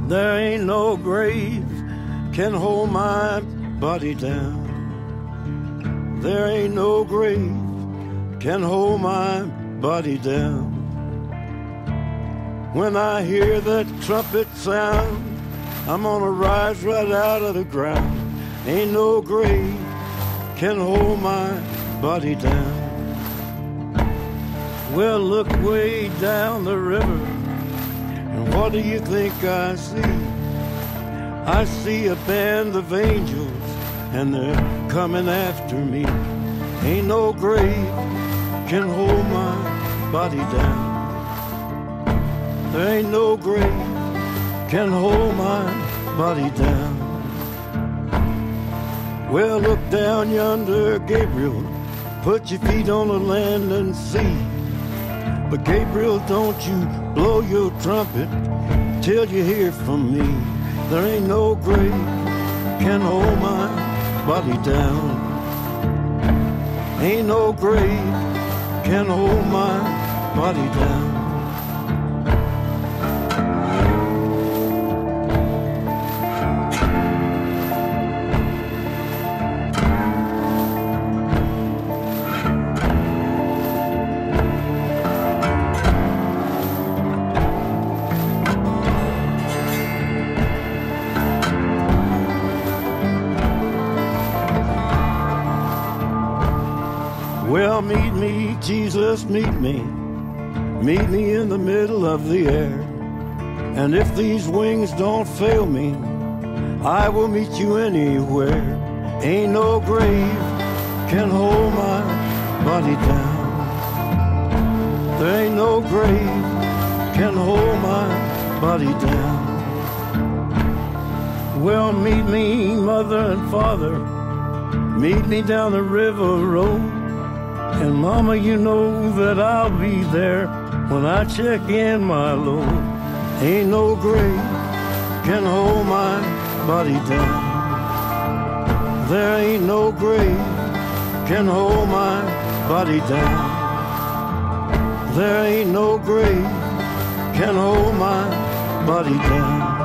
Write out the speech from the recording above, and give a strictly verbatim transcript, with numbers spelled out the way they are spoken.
There ain't no grave can hold my body down. There ain't no grave can hold my body down. When I hear that trumpet sound, I'm gonna rise right out of the ground. Ain't no grave can hold my body down. Well, look way down the river, and what do you think I see? I see a band of angels, and they're coming after me. Ain't no grave can hold my body down. There ain't no grave can hold my body down. Well, look down yonder, Gabriel, put your feet on the land and see. But Gabriel, don't you blow your trumpet till you hear from me. There ain't no grave can hold my body down. Ain't no grave can hold my body down. Well, meet me, Jesus, meet me. Meet me in the middle of the air. And if these wings don't fail me, I will meet you anywhere. Ain't no grave can hold my body down. There ain't no grave can hold my body down. Well, meet me, mother and father. Meet me down the river road. And mama, you know that I'll be there when I check in my load. Ain't no grave can hold my body down. There ain't no grave can hold my body down. There ain't no grave can hold my body down.